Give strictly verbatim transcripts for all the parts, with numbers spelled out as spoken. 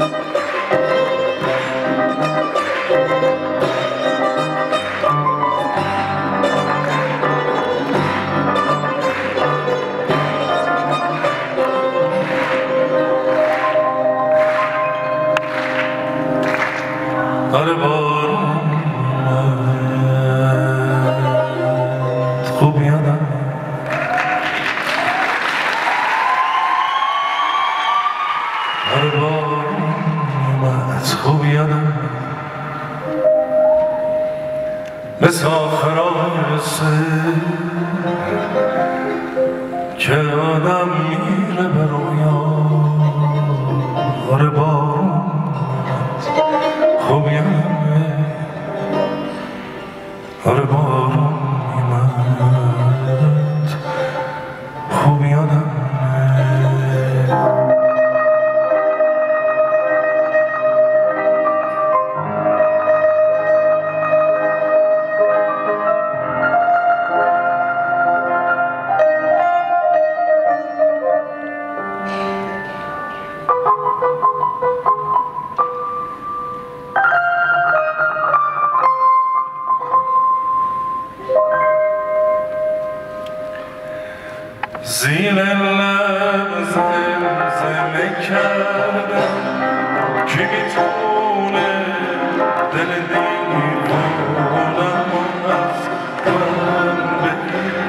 آره بارون اومد خوب یادم آره بارون اومد خوب یادم مثل آخرای رسه که آدم میره به رویا آره بارون خوب یادمه آره بارون میمد خوب یادمه زیر لب زمزمه کردم که میتونه دل دیوونم از من بگیر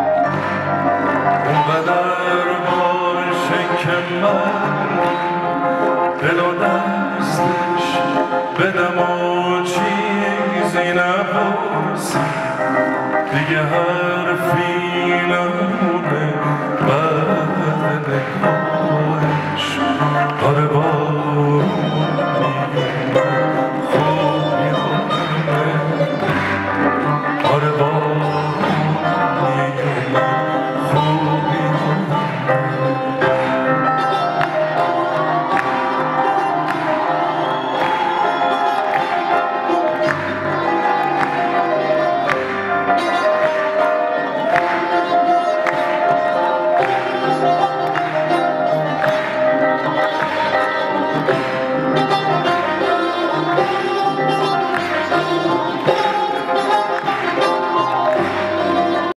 اونقدر باشه که من دل و دستش بدم و چیزی نپرسم دیگه حرفی نمونه بعد نگاهش آره